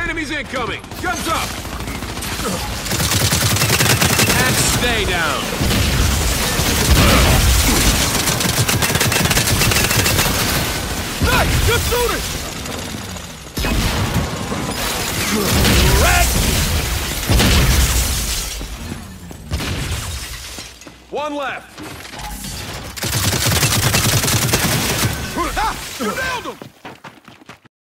Enemies incoming! Guns up! And stay down! Nice! Good shooting! Red! One left! Ah! You nailed him!